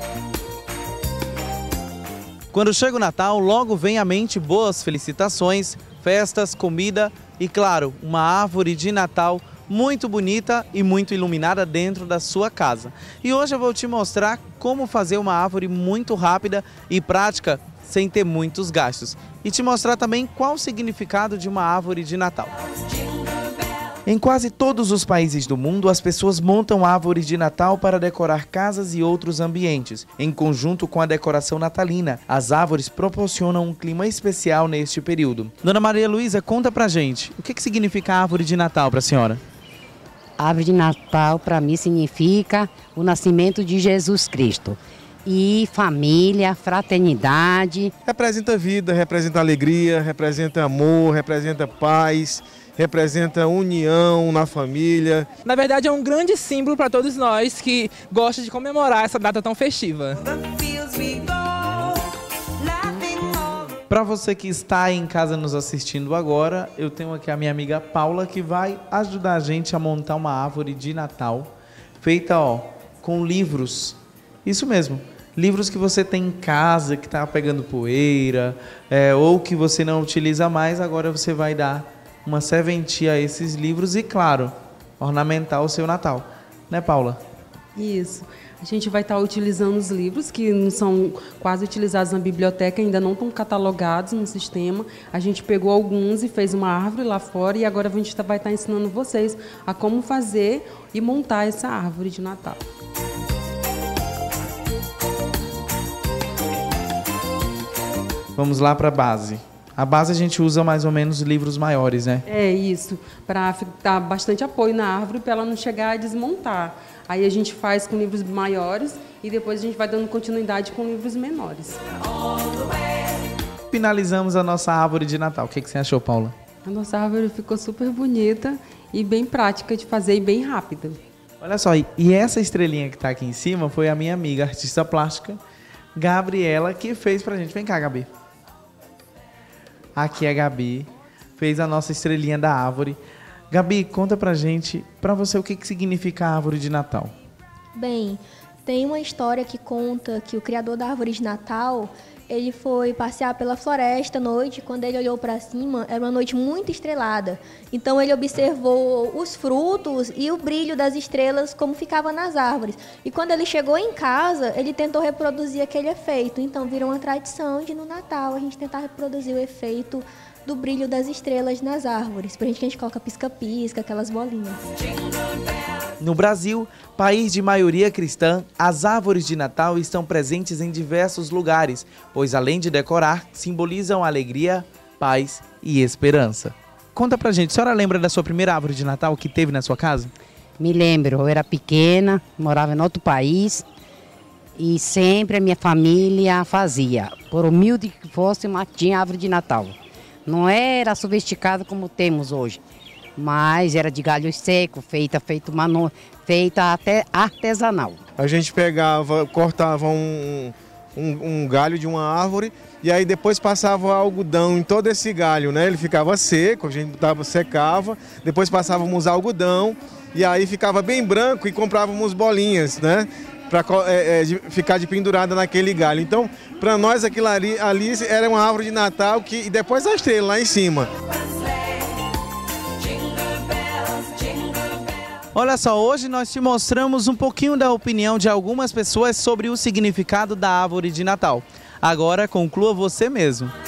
Quando chega o Natal, logo vem à mente boas felicitações, festas, comida e, claro, uma árvore de Natal muito bonita e muito iluminada dentro da sua casa. E hoje eu vou te mostrar como fazer uma árvore muito rápida e prática sem ter muitos gastos. E te mostrar também qual o significado de uma árvore de Natal. Em quase todos os países do mundo, as pessoas montam árvores de Natal para decorar casas e outros ambientes. Em conjunto com a decoração natalina, as árvores proporcionam um clima especial neste período. Dona Maria Luísa, conta pra gente, o que significa a árvore de Natal para a senhora? Árvore de Natal para mim significa o nascimento de Jesus Cristo. E família, fraternidade. Representa vida, representa alegria, representa amor, representa paz, representa união na família. Na verdade é um grande símbolo para todos nós que gostam de comemorar essa data tão festiva. Para você que está aí em casa nos assistindo agora, eu tenho aqui a minha amiga Paula que vai ajudar a gente a montar uma árvore de Natal feita com livros. Isso mesmo, livros que você tem em casa, que está pegando poeira, ou que você não utiliza mais, agora você vai dar uma serventia a esses livros e, claro, ornamentar o seu Natal. Né, Paula? Isso. A gente vai estar utilizando os livros que não são quase utilizados na biblioteca, ainda não estão catalogados no sistema. A gente pegou alguns e fez uma árvore lá fora e agora a gente vai estar ensinando vocês a como fazer e montar essa árvore de Natal. Vamos lá para a base. A base a gente usa mais ou menos livros maiores, né? É isso, para dar bastante apoio na árvore para ela não chegar a desmontar. Aí a gente faz com livros maiores e depois a gente vai dando continuidade com livros menores. Finalizamos a nossa árvore de Natal. O que você achou, Paula? A nossa árvore ficou super bonita e bem prática de fazer e bem rápida. Olha só, e essa estrelinha que está aqui em cima foi a minha amiga, artista plástica, Gabriela, que fez pra gente. Vem cá, Gabi. Aqui é a Gabi, fez a nossa estrelinha da árvore. Gabi, conta pra gente, pra você, o que significa a árvore de Natal? Bem, tem uma história que conta que o criador da árvore de Natal, ele foi passear pela floresta à noite, quando ele olhou para cima, era uma noite muito estrelada. Então ele observou os frutos e o brilho das estrelas como ficava nas árvores. E quando ele chegou em casa, ele tentou reproduzir aquele efeito. Então virou uma tradição de no Natal a gente tentar reproduzir o efeito do brilho das estrelas nas árvores. Por isso que a gente coloca pisca-pisca, aquelas bolinhas. No Brasil, país de maioria cristã, as árvores de Natal estão presentes em diversos lugares, pois além de decorar, simbolizam alegria, paz e esperança. Conta pra gente, a senhora lembra da sua primeira árvore de Natal que teve na sua casa? Me lembro, eu era pequena, morava em outro país e sempre a minha família fazia. Por humilde que fosse, tinha árvore de Natal. Não era sofisticado como temos hoje, mas era de galho seco, feita até artesanal. A gente pegava, cortava um galho de uma árvore e aí depois passava algodão em todo esse galho, né? Ele ficava seco, a gente secava, depois passávamos algodão e aí ficava bem branco e comprávamos bolinhas, né? Para ficar de pendurada naquele galho. Então, para nós aquilo ali era uma árvore de Natal e depois a estrela lá em cima. Olha só, hoje nós te mostramos um pouquinho da opinião de algumas pessoas sobre o significado da árvore de Natal. Agora conclua você mesmo.